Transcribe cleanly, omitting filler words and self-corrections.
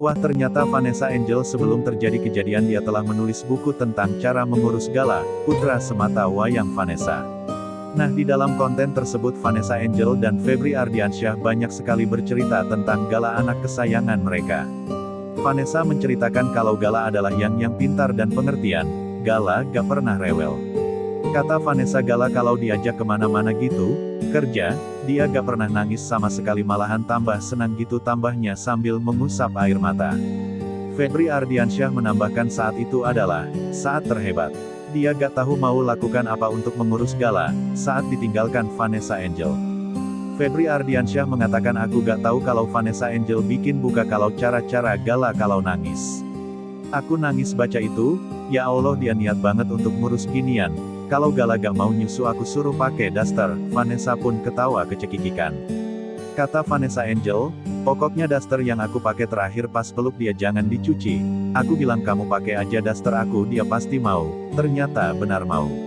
Wah, ternyata Vanessa Angel sebelum terjadi kejadian dia telah menulis buku tentang cara mengurus Gala, putra semata wayang Vanessa. Nah, di dalam konten tersebut Vanessa Angel dan Febri Ardiansyah banyak sekali bercerita tentang Gala, anak kesayangan mereka. Vanessa menceritakan kalau Gala adalah yang pintar dan pengertian. Gala gak pernah rewel. Kata Vanessa, Gala kalau diajak kemana-mana gitu, kerja, dia gak pernah nangis sama sekali, malahan tambah senang gitu tambahnya sambil mengusap air mata. Febri Ardiansyah menambahkan saat itu adalah saat terhebat. Dia gak tahu mau lakukan apa untuk mengurus Gala, saat ditinggalkan Vanessa Angel. Febri Ardiansyah mengatakan, aku gak tahu kalau Vanessa Angel bikin buka kalau cara-cara Gala kalau nangis. Aku nangis baca itu, ya Allah dia niat banget untuk ngurus ginian. Kalau Gala gak mau nyusu aku suruh pakai daster. Vanessa pun ketawa kecekikikan. Kata Vanessa Angel, pokoknya daster yang aku pakai terakhir pas peluk dia jangan dicuci. Aku bilang kamu pakai aja daster aku, dia pasti mau. Ternyata benar mau.